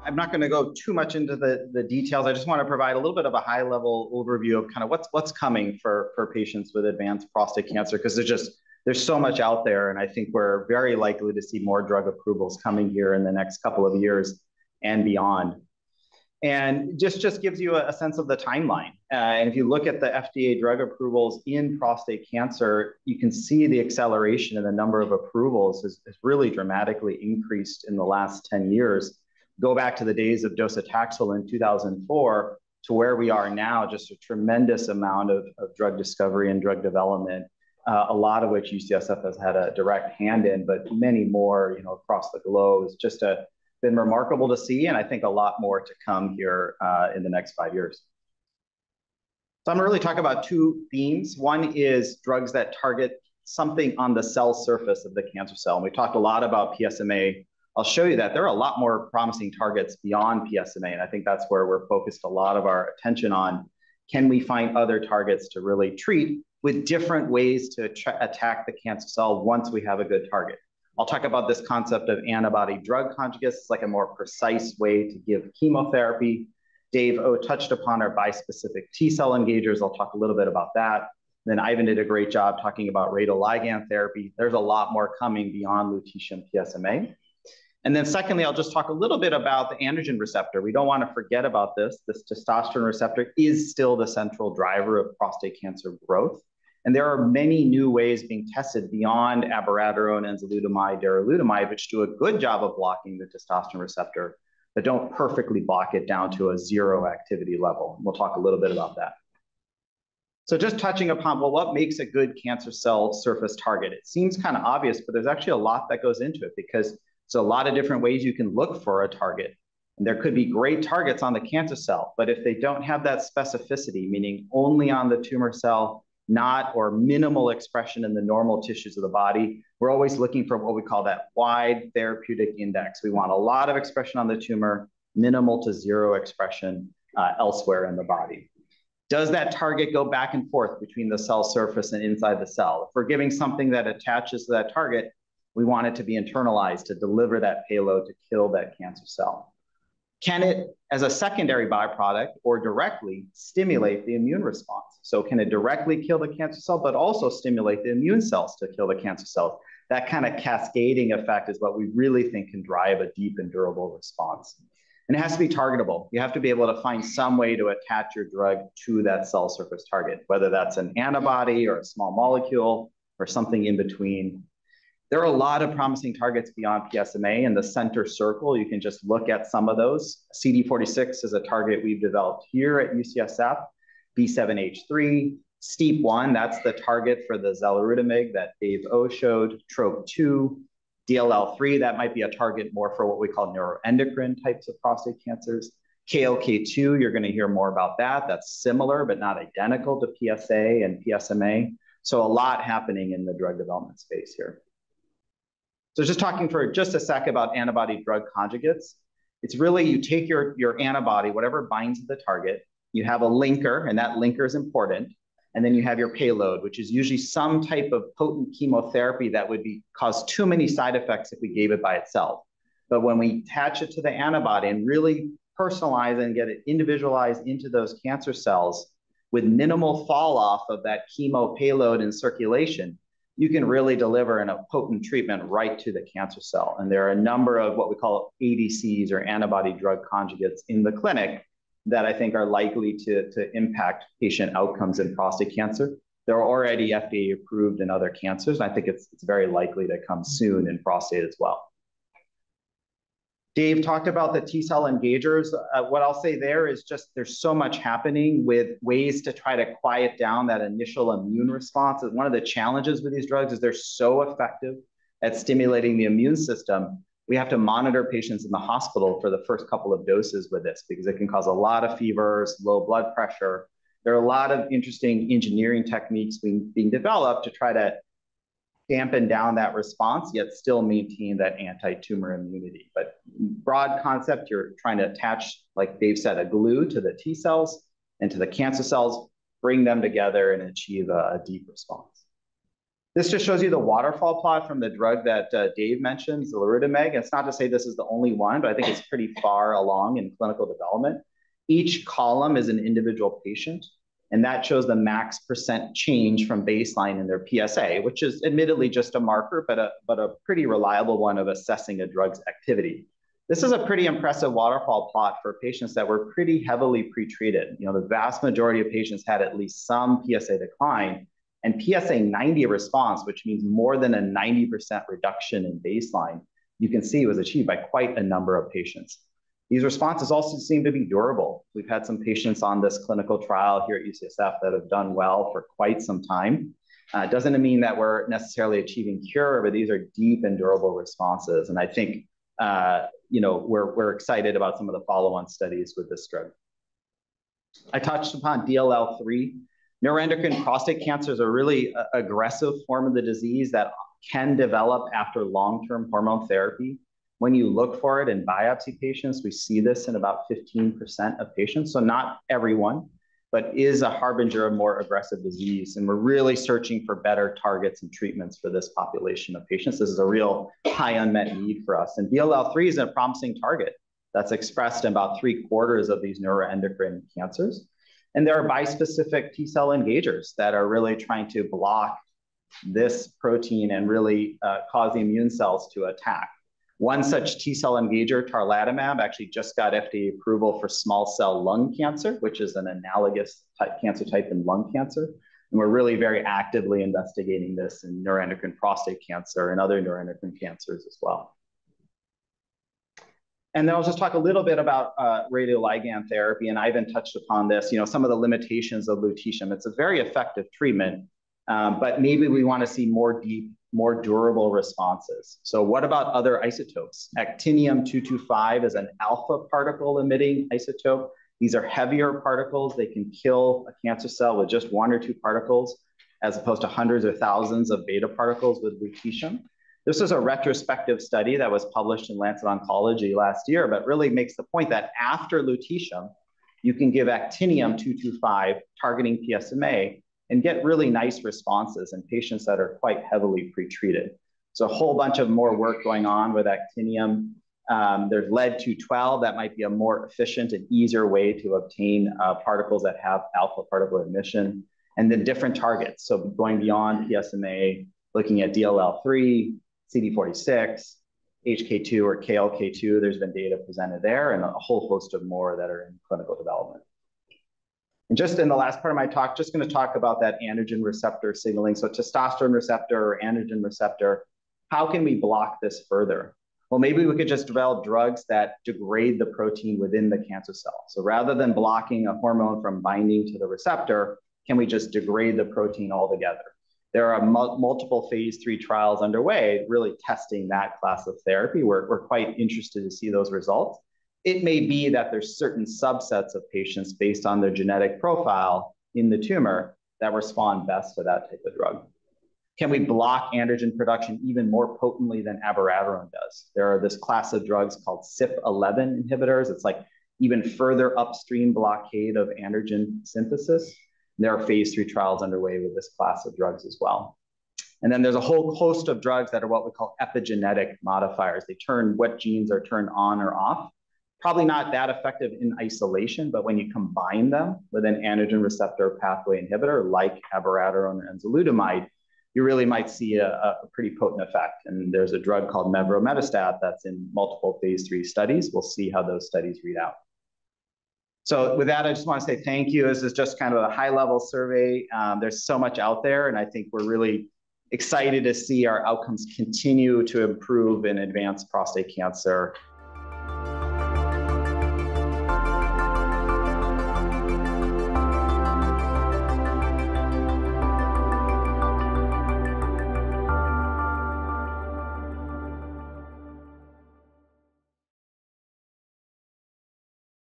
I'm not going to go too much into the details. I just want to provide a little bit of a high-level overview of kind of what's coming for patients with advanced prostate cancer, because there's so much out there, and I think we're very likely to see more drug approvals coming here in the next couple of years and beyond. And just gives you a sense of the timeline. And if you look at the FDA drug approvals in prostate cancer, you can see the acceleration in the number of approvals has really dramatically increased in the last 10 years. Go back to the days of docetaxel in 2004 to where we are now, just a tremendous amount of drug discovery and drug development, a lot of which UCSF has had a direct hand in, but many more, across the globe. It's just been remarkable to see, and I think a lot more to come here in the next 5 years. So I'm going to really talk about two themes. One is drugs that target something on the cell surface of the cancer cell. And we talked a lot about PSMA. I'll show you that there are a lot more promising targets beyond PSMA, and I think that's where we're focused a lot of our attention on. Can we find other targets to really treat with different ways to attack the cancer cell once we have a good target? I'll talk about this concept of antibody-drug conjugates. It's like a more precise way to give chemotherapy. Dave O touched upon our bispecific T-cell engagers. I'll talk a little bit about that. Then Ivan did a great job talking about radioligand therapy. There's a lot more coming beyond lutetium PSMA. And then secondly, I'll just talk a little bit about the androgen receptor. We don't want to forget about this. This testosterone receptor is still the central driver of prostate cancer growth. And there are many new ways being tested beyond abiraterone, enzalutamide, darolutamide, which do a good job of blocking the testosterone receptor, but don't perfectly block it down to a zero activity level. We'll talk a little bit about that. So just touching upon, well, what makes a good cancer cell surface target? It seems kind of obvious, but there's actually a lot that goes into it, because there's a lot of different ways you can look for a target. And there could be great targets on the cancer cell, but if they don't have that specificity, meaning only on the tumor cell, not or minimal expression in the normal tissues of the body, we're always looking for what we call that wide therapeutic index. We want a lot of expression on the tumor, minimal to zero expression elsewhere in the body. Does that target go back and forth between the cell surface and inside the cell? If we're giving something that attaches to that target, we want it to be internalized to deliver that payload to kill that cancer cell. Can it, as a secondary byproduct or directly, stimulate the immune response? So can it directly kill the cancer cell, but also stimulate the immune cells to kill the cancer cells? That kind of cascading effect is what we really think can drive a deep and durable response. And it has to be targetable. You have to be able to find some way to attach your drug to that cell surface target, whether that's an antibody or a small molecule or something in between. There are a lot of promising targets beyond PSMA. In the center circle, you can just look at some of those. CD46 is a target we've developed here at UCSF. B7H3, STEAP1, that's the target for the xaluritamig that Dave O showed. TROP2, DLL3, that might be a target more for what we call neuroendocrine types of prostate cancers. KLK2, you're going to hear more about that. That's similar, but not identical to PSA and PSMA. So a lot happening in the drug development space here. So just talking for just a sec about antibody-drug conjugates. It's really, you take your antibody, whatever binds to the target, you have a linker, and that linker is important, and then you have your payload, which is usually some type of potent chemotherapy that would cause too many side effects if we gave it by itself. But when we attach it to the antibody and really personalize and get it individualized into those cancer cells with minimal fall off of that chemo payload in circulation, you can really deliver a potent treatment right to the cancer cell. And there are a number of what we call ADCs or antibody-drug conjugates in the clinic that I think are likely to impact patient outcomes in prostate cancer. They're already FDA approved in other cancers, and I think it's very likely to come soon in prostate as well. Dave talked about the T-cell engagers. What I'll say there is just there's so much happening with ways to try to quiet down that initial immune response. One of the challenges with these drugs is they're so effective at stimulating the immune system. We have to monitor patients in the hospital for the first couple of doses with this because it can cause a lot of fevers, low blood pressure. There are a lot of interesting engineering techniques being developed to try to dampen down that response, yet still maintain that anti-tumor immunity. But broad concept, you're trying to attach, like Dave said, a glue to the T cells and to the cancer cells, bring them together and achieve a deep response. This just shows you the waterfall plot from the drug that Dave mentioned, xaluritamig. It's not to say this is the only one, but I think it's pretty far along in clinical development. Each column is an individual patient, and that shows the max percent change from baseline in their PSA, which is admittedly just a marker, but a pretty reliable one of assessing a drug's activity. This is a pretty impressive waterfall plot for patients that were pretty heavily pretreated. You know, the vast majority of patients had at least some PSA decline, and PSA 90 response, which means more than a 90% reduction in baseline, you can see was achieved by quite a number of patients. These responses also seem to be durable. We've had some patients on this clinical trial here at UCSF that have done well for quite some time. It doesn't mean that we're necessarily achieving cure, but these are deep and durable responses. And I think you know, we're excited about some of the follow-on studies with this drug. I touched upon DLL3. Neuroendocrine prostate cancer is a really aggressive form of the disease that can develop after long-term hormone therapy. When you look for it in biopsy patients, we see this in about 15% of patients. So not everyone, but is a harbinger of more aggressive disease. And we're really searching for better targets and treatments for this population of patients. This is a real high unmet need for us. And DLL3 is a promising target that's expressed in about 3/4 of these neuroendocrine cancers. And there are bispecific T-cell engagers that are really trying to block this protein and really cause the immune cells to attack. One such T-cell engager, Talquetamab, actually just got FDA approval for small cell lung cancer, which is an analogous cancer type in lung cancer. And we're really very actively investigating this in neuroendocrine prostate cancer and other neuroendocrine cancers as well. And then I'll just talk a little bit about radioligand therapy, and Ivan touched upon this, you know, some of the limitations of lutetium. It's a very effective treatment, but maybe we want to see more deep, more durable responses. So what about other isotopes? Actinium-225 is an alpha particle emitting isotope. These are heavier particles. They can kill a cancer cell with just 1 or 2 particles, as opposed to hundreds or thousands of beta particles with lutetium. This is a retrospective study that was published in Lancet Oncology last year, but really makes the point that after lutetium, you can give actinium-225 targeting PSMA and get really nice responses in patients that are quite heavily pretreated. So a whole bunch of more work going on with actinium. There's lead-212 that might be a more efficient and easier way to obtain particles that have alpha particle emission, and then different targets. So going beyond PSMA, looking at DLL3, CD46, HK2 or KLK2, there's been data presented there, and a whole host of more that are in clinical development. And just in the last part of my talk, just going to talk about that androgen receptor signaling. So testosterone receptor or androgen receptor, how can we block this further? Well, maybe we could just develop drugs that degrade the protein within the cancer cell. So rather than blocking a hormone from binding to the receptor, can we just degrade the protein altogether? There are multiple phase 3 trials underway, really testing that class of therapy. We're quite interested to see those results. It may be that there's certain subsets of patients based on their genetic profile in the tumor that respond best to that type of drug. Can we block androgen production even more potently than abiraterone does? There are this class of drugs called CYP11 inhibitors. It's like even further upstream blockade of androgen synthesis. There are phase 3 trials underway with this class of drugs as well. And then there's a whole host of drugs that are what we call epigenetic modifiers. They turn what genes are turned on or off. Probably not that effective in isolation, but when you combine them with an androgen receptor pathway inhibitor like abiraterone or enzalutamide, you really might see a pretty potent effect. And there's a drug called mevrometostat that's in multiple phase 3 studies. We'll see how those studies read out. So with that, I just want to say thank you. This is just kind of a high-level survey. There's so much out there, and I think we're really excited to see our outcomes continue to improve in advanced prostate cancer.